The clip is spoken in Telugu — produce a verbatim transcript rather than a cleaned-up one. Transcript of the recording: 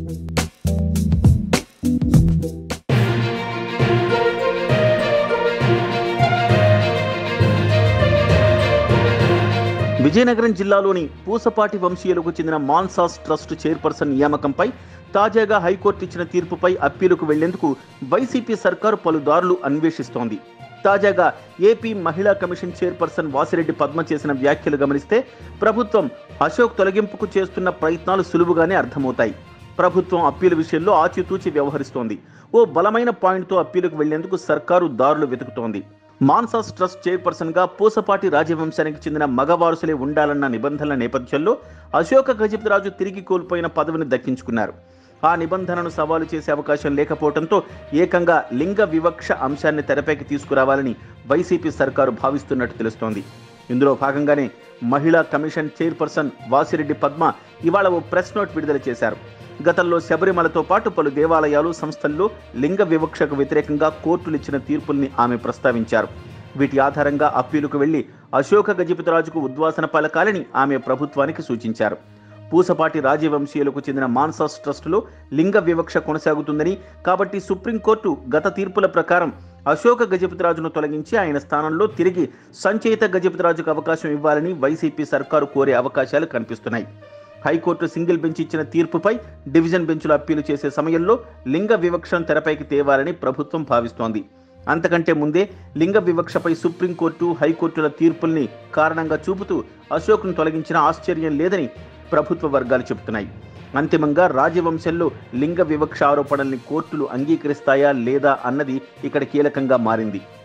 విజయనగరం జిల్లాలోని పూసపాటి వంశీయులకు చెందిన మాన్సాస్ ట్రస్ట్ చైర్పర్సన్ నియామకంపై తాజాగా హైకోర్టు ఇచ్చిన తీర్పుపై అప్పీలుకు వెళ్లేందుకు వైసీపీ సర్కారు పలుదారులు అన్వేషిస్తోంది. తాజాగా ఏపీ మహిళా కమిషన్ చైర్పర్సన్ వాసిరెడ్డి పద్మ చేసిన వ్యాఖ్యలు గమనిస్తే ప్రభుత్వం అశోక్ తొలగింపుకు చేస్తున్న ప్రయత్నాలు సులువుగానే అర్థమవుతాయి. ప్రభుత్వం అప్పీలు విషయంలో ఆచితూచి వ్యవహరిస్తోంది. ఓ బలమైన పాయింట్తో అప్పీలుకు వెళ్లేందుకు సర్కారు దారులు వెతుకుతోంది. మాన్సాస్ ట్రస్ట్ చైర్పర్సన్ గా పూసపాటి రాజవంశానికి చెందిన మగవారసులే ఉండాలన్న నిబంధనల నేపథ్యంలో అశోక గజపతిరాజు తిరిగి కోల్పోయిన పదవిని దక్కించుకున్నారు. ఆ నిబంధనను సవాలు చేసే అవకాశం లేకపోవడంతో ఏకంగా లింగ వివక్ష అంశాన్ని తెరపైకి తీసుకురావాలని వైసీపీ సర్కారు భావిస్తున్నట్టు తెలుస్తోంది. ఇందులో భాగంగానే మహిళా కమిషన్ చైర్పర్సన్ వాసిరెడ్డి పద్మ ఇవాళ ఓ ప్రెస్ నోట్ విడుదల చేశారు. గతంలో శబరిమలతో పాటు పలు దేవాలయాలు, సంస్థల్లో లింగ వివక్షకు వ్యతిరేకంగా కోర్టులు ఇచ్చిన తీర్పుల్ని ఆమె ప్రస్తావించారు. వీటి ఆధారంగా అప్పీలుకు వెళ్లి అశోక గజపతిరాజుకు ఉద్వాసన పలకాలని ఆమె ప్రభుత్వానికి సూచించారు. పూసపాటి రాజవంశీయులకు చెందిన మాన్సాస్ ట్రస్టులో లింగ వివక్ష కొనసాగుతుందని, కాబట్టి సుప్రీంకోర్టు గత తీర్పుల ప్రకారం అశోక గజపతిరాజును తొలగించి ఆయన స్థానంలో తిరిగి సంచయిత గజపతిరాజుకు అవకాశం ఇవ్వాలని వైసీపీ సర్కారు కోరే అవకాశాలు కనిపిస్తున్నాయి. హైకోర్టు సింగిల్ బెంచ్ ఇచ్చిన తీర్పుపై డివిజన్ బెంచ్లు అప్పీలు చేసే సమయంలో లింగ వివక్షను తెరపైకి తేవాలని ప్రభుత్వం భావిస్తోంది. అంతకంటే ముందే లింగ వివక్షపై సుప్రీంకోర్టు, హైకోర్టుల తీర్పుల్ని కారణంగా చూపుతూ అశోక్ను తొలగించిన ఆశ్చర్యం లేదని ప్రభుత్వ వర్గాలు చెబుతున్నాయి. అంతిమంగా రాజవంశంలో లింగ వివక్ష ఆరోపణల్ని కోర్టులు అంగీకరిస్తాయా లేదా అన్నది ఇక్కడ కీలకంగా మారింది.